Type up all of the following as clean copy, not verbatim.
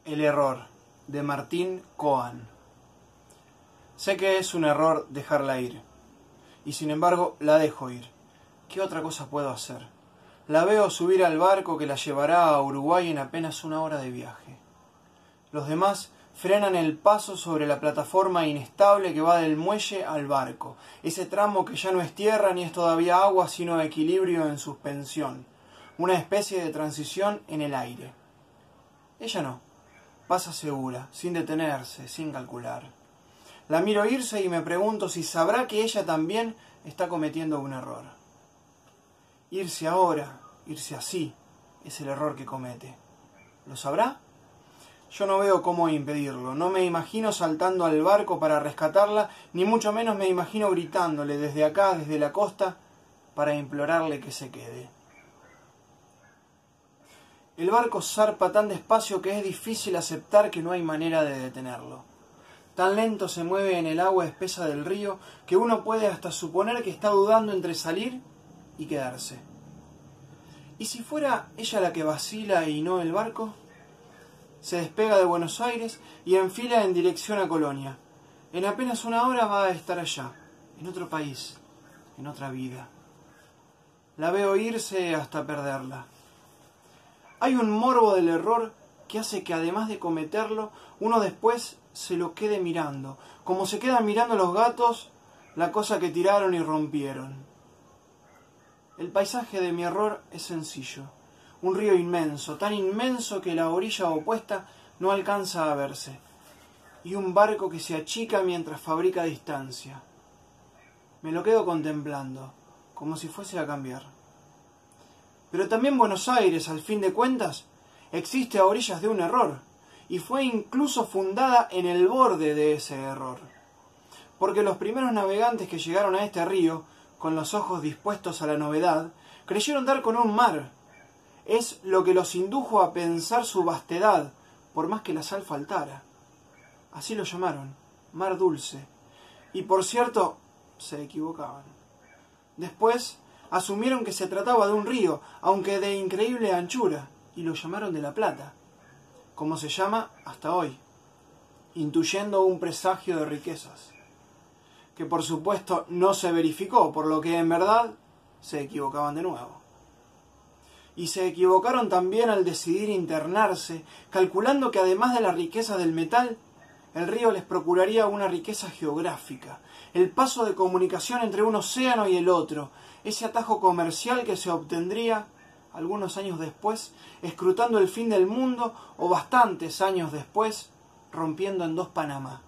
El error, de Martín Coan. Sé que es un error dejarla ir, y sin embargo la dejo ir. ¿Qué otra cosa puedo hacer? La veo subir al barco que la llevará a Uruguay en apenas 1 hora de viaje. Los demás frenan el paso sobre la plataforma inestable que va del muelle al barco, ese tramo que ya no es tierra ni es todavía agua, sino equilibrio en suspensión, una especie de transición en el aire. Ella no, pasa segura, sin detenerse, sin calcular. La miro irse y me pregunto si sabrá que ella también está cometiendo un error. Irse ahora, irse así, es el error que comete. ¿Lo sabrá? Yo no veo cómo impedirlo, no me imagino saltando al barco para rescatarla, ni mucho menos me imagino gritándole desde acá, desde la costa, para implorarle que se quede. El barco zarpa tan despacio que es difícil aceptar que no hay manera de detenerlo. Tan lento se mueve en el agua espesa del río que uno puede hasta suponer que está dudando entre salir y quedarse. ¿Y si fuera ella la que vacila y no el barco? Se despega de Buenos Aires y enfila en dirección a Colonia. En apenas 1 hora va a estar allá, en otro país, en otra vida. La veo irse hasta perderla. Hay un morbo del error que hace que además de cometerlo, uno después se lo quede mirando, como se quedan mirando los gatos la cosa que tiraron y rompieron. El paisaje de mi error es sencillo. Un río inmenso, tan inmenso que la orilla opuesta no alcanza a verse. Y un barco que se achica mientras fabrica distancia. Me lo quedo contemplando, como si fuese a cambiar. Pero también Buenos Aires, al fin de cuentas, existe a orillas de un error, y fue incluso fundada en el borde de ese error. Porque los primeros navegantes que llegaron a este río, con los ojos dispuestos a la novedad, creyeron dar con un mar. Es lo que los indujo a pensar su vastedad, por más que la sal faltara. Así lo llamaron, Mar Dulce. Y por cierto, se equivocaban. Después asumieron que se trataba de un río, aunque de increíble anchura, y lo llamaron de la Plata, como se llama hasta hoy, intuyendo un presagio de riquezas, que por supuesto no se verificó, por lo que en verdad se equivocaban de nuevo. Y se equivocaron también al decidir internarse, calculando que además de la riqueza del metal, el río les procuraría una riqueza geográfica, el paso de comunicación entre un océano y el otro, ese atajo comercial que se obtendría algunos años después, escrutando el fin del mundo, o bastantes años después, rompiendo en 2 Panamá.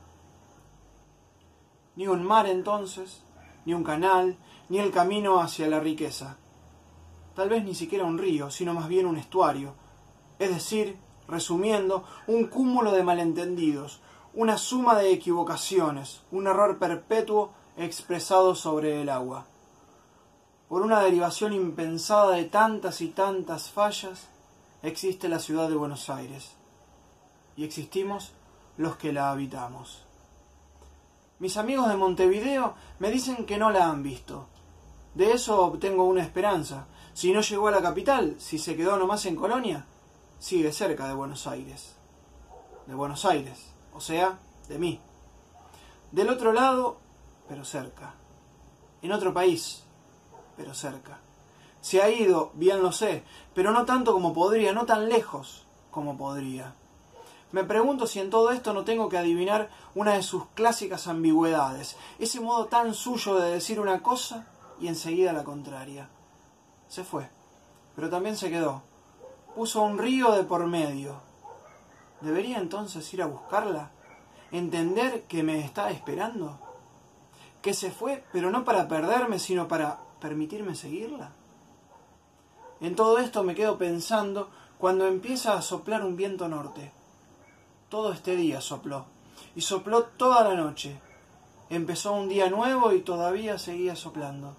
Ni un mar entonces, ni un canal, ni el camino hacia la riqueza. Tal vez ni siquiera un río, sino más bien un estuario. Es decir, resumiendo, un cúmulo de malentendidos, una suma de equivocaciones, un error perpetuo expresado sobre el agua. Por una derivación impensada de tantas y tantas fallas, existe la ciudad de Buenos Aires. Y existimos los que la habitamos. Mis amigos de Montevideo me dicen que no la han visto. De eso obtengo una esperanza. Si no llegó a la capital, si se quedó nomás en Colonia, sigue cerca de Buenos Aires. De Buenos Aires, o sea, de mí. Del otro lado, pero cerca. En otro país, pero cerca. Se ha ido, bien lo sé, pero no tanto como podría, no tan lejos como podría. Me pregunto si en todo esto no tengo que adivinar una de sus clásicas ambigüedades, ese modo tan suyo de decir una cosa y enseguida la contraria. Se fue, pero también se quedó. Puso un río de por medio. ¿Debería entonces ir a buscarla? ¿Entender que me está esperando? ¿Que se fue, pero no para perderme, sino para permitirme seguirla? En todo esto me quedo pensando cuando empieza a soplar un viento norte. Todo este día sopló, y sopló toda la noche. Empezó un día nuevo y todavía seguía soplando.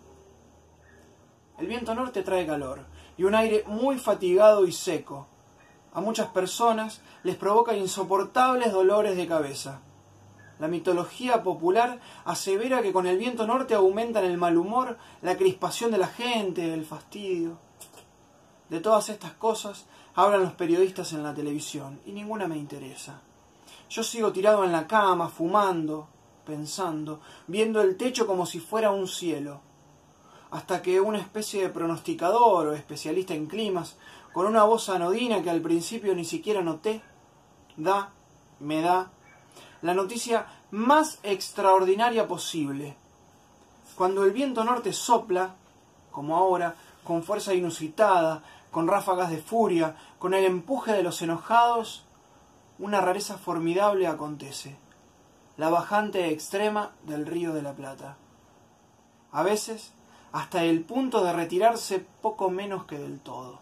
El viento norte trae calor, y un aire muy fatigado y seco. A muchas personas les provoca insoportables dolores de cabeza. La mitología popular asevera que con el viento norte aumentan el mal humor, la crispación de la gente, el fastidio. De todas estas cosas hablan los periodistas en la televisión y ninguna me interesa. Yo sigo tirado en la cama, fumando, pensando, viendo el techo como si fuera un cielo, hasta que una especie de pronosticador o especialista en climas, con una voz anodina que al principio ni siquiera noté, me da la noticia más extraordinaria posible. Cuando el viento norte sopla, como ahora, con fuerza inusitada, con ráfagas de furia, con el empuje de los enojados, una rareza formidable acontece: la bajante extrema del Río de la Plata. A veces, hasta el punto de retirarse poco menos que del todo.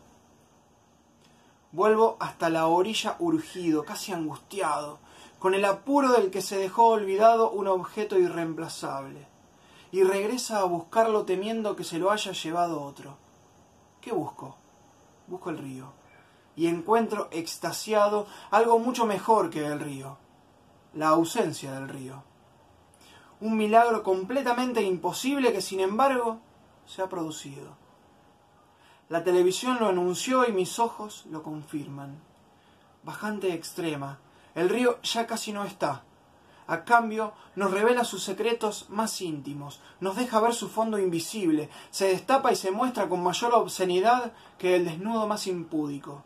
Vuelvo hasta la orilla urgido, casi angustiado, con el apuro del que se dejó olvidado un objeto irreemplazable, y regresa a buscarlo temiendo que se lo haya llevado otro. ¿Qué busco? Busco el río, y encuentro extasiado algo mucho mejor que el río: la ausencia del río. Un milagro completamente imposible que, sin embargo, se ha producido. La televisión lo anunció y mis ojos lo confirman. Bajante extrema. El río ya casi no está. A cambio, nos revela sus secretos más íntimos, nos deja ver su fondo invisible, se destapa y se muestra con mayor obscenidad que el desnudo más impúdico.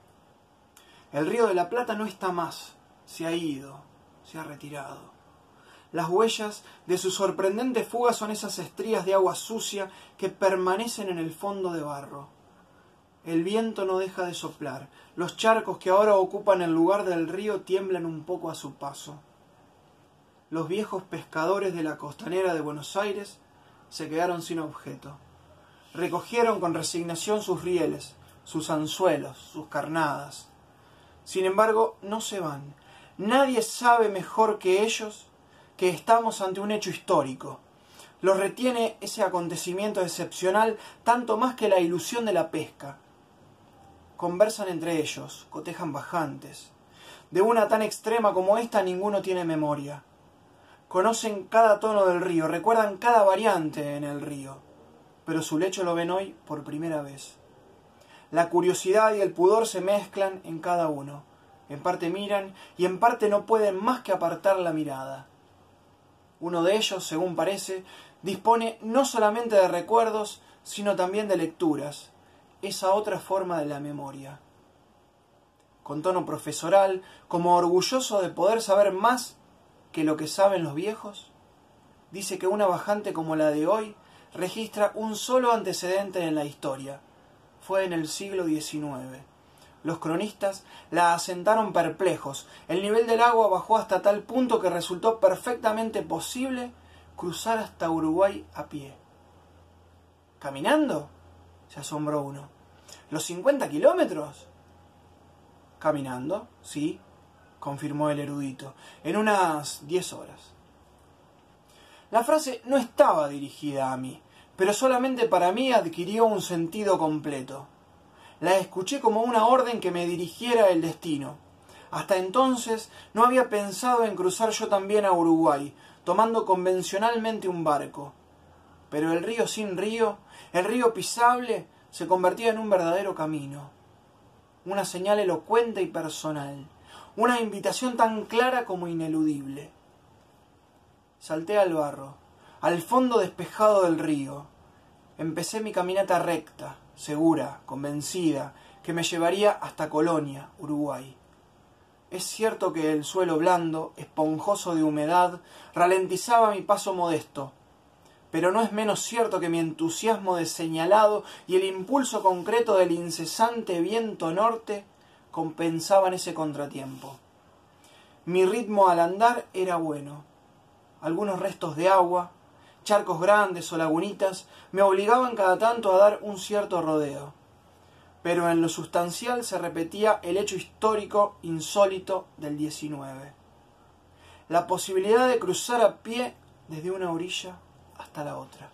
El Río de la Plata no está más, se ha ido, se ha retirado. Las huellas de su sorprendente fuga son esas estrías de agua sucia que permanecen en el fondo de barro. El viento no deja de soplar. Los charcos que ahora ocupan el lugar del río tiemblan un poco a su paso. Los viejos pescadores de la costanera de Buenos Aires se quedaron sin objeto. Recogieron con resignación sus rieles, sus anzuelos, sus carnadas. Sin embargo, no se van. Nadie sabe mejor que ellos que estamos ante un hecho histórico. Los retiene ese acontecimiento excepcional tanto más que la ilusión de la pesca. Conversan entre ellos, cotejan bajantes. De una tan extrema como esta ninguno tiene memoria. Conocen cada tono del río, recuerdan cada variante en el río, pero su lecho lo ven hoy por primera vez. La curiosidad y el pudor se mezclan en cada uno. En parte miran y en parte no pueden más que apartar la mirada. Uno de ellos, según parece, dispone no solamente de recuerdos, sino también de lecturas, esa otra forma de la memoria. Con tono profesoral, como orgulloso de poder saber más que lo que saben los viejos, dice que una bajante como la de hoy registra un solo antecedente en la historia. Fue en el siglo XIX. Los cronistas la asentaron perplejos. El nivel del agua bajó hasta tal punto que resultó perfectamente posible cruzar hasta Uruguay a pie. ¿Caminando?, se asombró uno. ¿Los 50 kilómetros? Caminando, sí, confirmó el erudito, en unas 10 horas. La frase no estaba dirigida a mí, pero solamente para mí adquirió un sentido completo. La escuché como una orden que me dirigiera el destino. Hasta entonces no había pensado en cruzar yo también a Uruguay, tomando convencionalmente un barco. Pero el río sin río, el río pisable, se convertía en un verdadero camino. Una señal elocuente y personal. Una invitación tan clara como ineludible. Salté al barro, al fondo despejado del río. Empecé mi caminata recta, segura, convencida, que me llevaría hasta Colonia, Uruguay. Es cierto que el suelo blando, esponjoso de humedad, ralentizaba mi paso modesto, pero no es menos cierto que mi entusiasmo de señalado y el impulso concreto del incesante viento norte compensaban ese contratiempo. Mi ritmo al andar era bueno. Algunos restos de agua, charcos grandes o lagunitas, me obligaban cada tanto a dar un cierto rodeo. Pero en lo sustancial se repetía el hecho histórico insólito del 19. La posibilidad de cruzar a pie desde una orilla hasta la otra.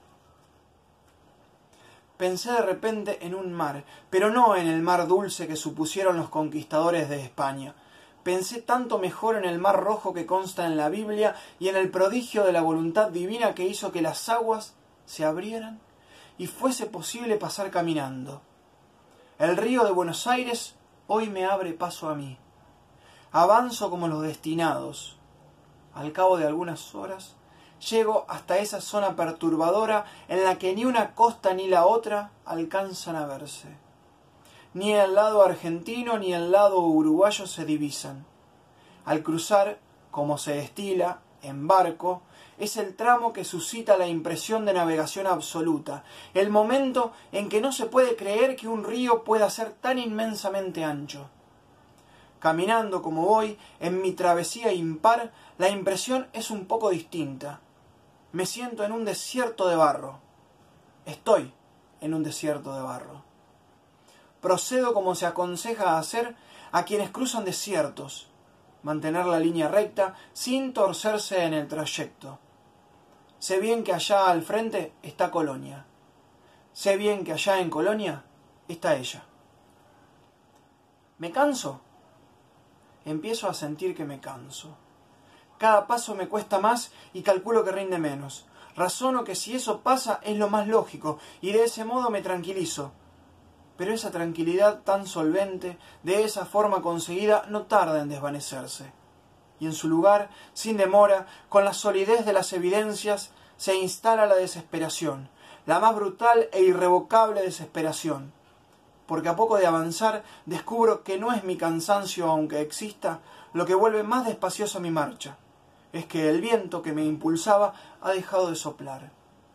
Pensé de repente en un mar, pero no en el mar dulce que supusieron los conquistadores de España. Pensé tanto mejor en el mar rojo que consta en la Biblia y en el prodigio de la voluntad divina que hizo que las aguas se abrieran y fuese posible pasar caminando. El río de Buenos Aires hoy me abre paso a mí. Avanzo como los destinados. Al cabo de algunas horas, llego hasta esa zona perturbadora en la que ni una costa ni la otra alcanzan a verse. Ni el lado argentino ni el lado uruguayo se divisan. Al cruzar, como se estila, en barco, es el tramo que suscita la impresión de navegación absoluta, el momento en que no se puede creer que un río pueda ser tan inmensamente ancho. Caminando como voy, en mi travesía impar, la impresión es un poco distinta. Me siento en un desierto de barro. Estoy en un desierto de barro. Procedo como se aconseja hacer a quienes cruzan desiertos, mantener la línea recta sin torcerse en el trayecto. Sé bien que allá al frente está Colonia. Sé bien que allá en Colonia está ella. ¿Me canso? Empiezo a sentir que me canso. Cada paso me cuesta más y calculo que rinde menos. Razono que si eso pasa es lo más lógico y de ese modo me tranquilizo. Pero esa tranquilidad tan solvente, de esa forma conseguida, no tarda en desvanecerse. Y en su lugar, sin demora, con la solidez de las evidencias, se instala la desesperación, la más brutal e irrevocable desesperación. Porque a poco de avanzar descubro que no es mi cansancio, aunque exista, lo que vuelve más despaciosa mi marcha. Es que el viento que me impulsaba ha dejado de soplar.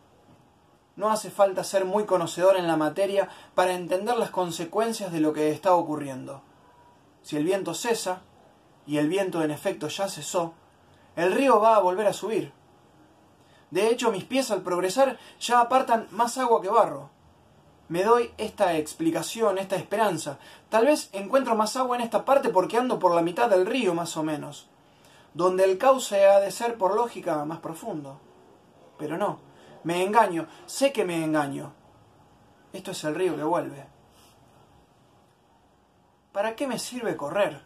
No hace falta ser muy conocedor en la materia para entender las consecuencias de lo que está ocurriendo. Si el viento cesa, y el viento en efecto ya cesó, el río va a volver a subir. De hecho, mis pies al progresar ya apartan más agua que barro. Me doy esta explicación, esta esperanza. Tal vez encuentro más agua en esta parte porque ando por la mitad del río, más o menos, donde el cauce ha de ser, por lógica, más profundo. Pero no, me engaño, sé que me engaño. Esto es el río que vuelve. ¿Para qué me sirve correr?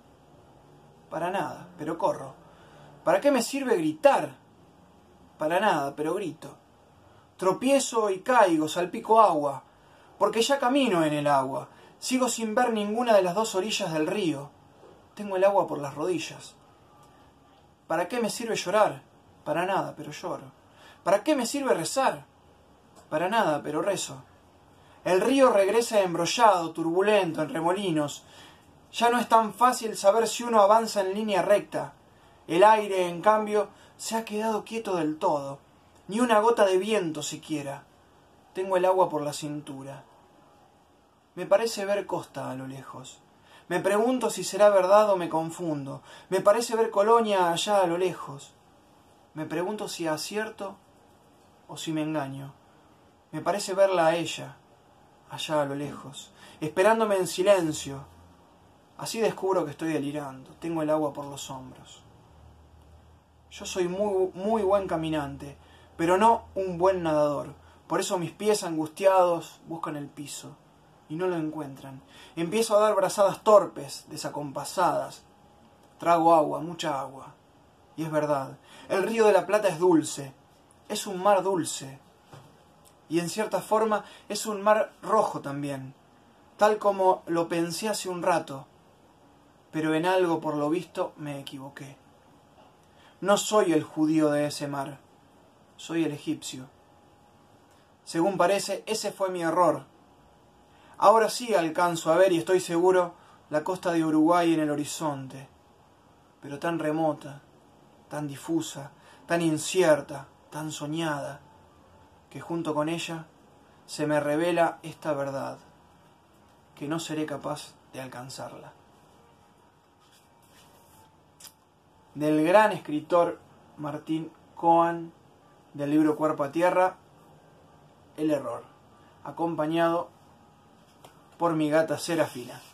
Para nada, pero corro. ¿Para qué me sirve gritar? Para nada, pero grito. Tropiezo y caigo, salpico agua, porque ya camino en el agua. Sigo sin ver ninguna de las dos orillas del río. Tengo el agua por las rodillas. ¿Para qué me sirve llorar? Para nada, pero lloro. ¿Para qué me sirve rezar? Para nada, pero rezo. El río regresa embrollado, turbulento, en remolinos. Ya no es tan fácil saber si uno avanza en línea recta. El aire, en cambio, se ha quedado quieto del todo. Ni una gota de viento siquiera. Tengo el agua por la cintura. Me parece ver costa a lo lejos. Me pregunto si será verdad o me confundo. Me parece ver Colonia allá a lo lejos. Me pregunto si acierto o si me engaño. Me parece verla a ella, allá a lo lejos, esperándome en silencio. Así descubro que estoy delirando. Tengo el agua por los hombros. Yo soy muy buen caminante, pero no un buen nadador. Por eso mis pies angustiados buscan el piso y no lo encuentran. Empiezo a dar brazadas torpes, desacompasadas. Trago agua, mucha agua. Y es verdad, el río de la Plata es dulce. Es un mar dulce. Y en cierta forma es un mar rojo también, tal como lo pensé hace un rato. Pero en algo, por lo visto, me equivoqué. No soy el judío de ese mar, soy el egipcio. Según parece, ese fue mi error. Ahora sí alcanzo a ver, y estoy seguro, la costa de Uruguay en el horizonte, pero tan remota, tan difusa, tan incierta, tan soñada, que junto con ella se me revela esta verdad, que no seré capaz de alcanzarla. Del gran escritor Martín Coan, del libro Cuerpo a Tierra, El error, acompañado por mi gata Serafina.